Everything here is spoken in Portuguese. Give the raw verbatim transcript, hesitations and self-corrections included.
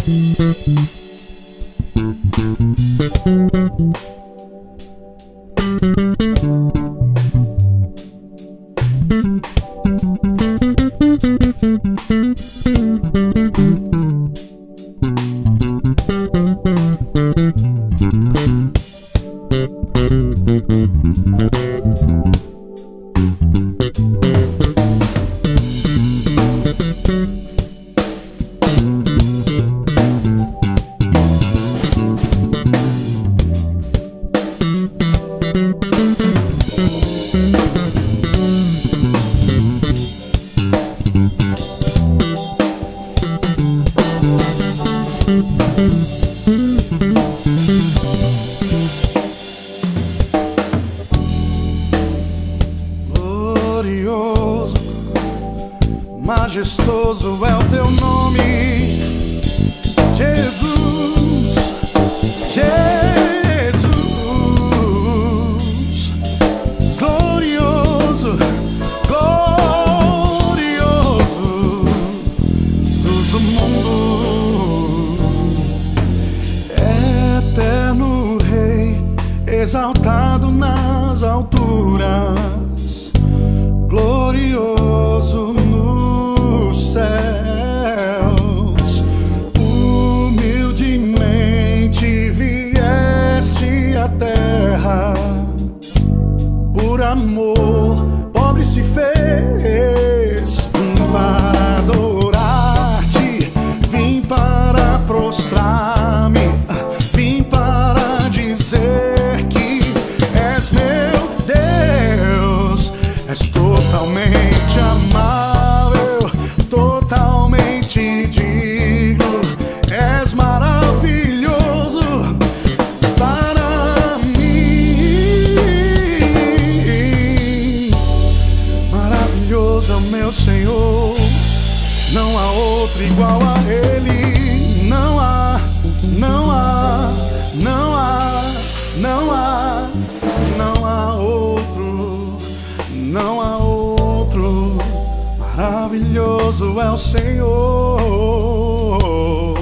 Glorioso, majestoso é o teu nome, Jesus, Jesus. Glorioso, glorioso, luz do mundo, eterno Rei, exaltado nas alturas, glorioso nos céus. Humildemente vieste à terra, por amor pobre se fez. Vim para adorar-te, vim para prostrar-me, vim para dizer que és meu Deus. És totalmente amável, totalmente digno, és maravilhoso para mim. Maravilhoso é o meu Senhor, não há outro igual a Ele. Não há, não há, não há, não há, não há outro, não há outro. Maravilhoso é o Senhor.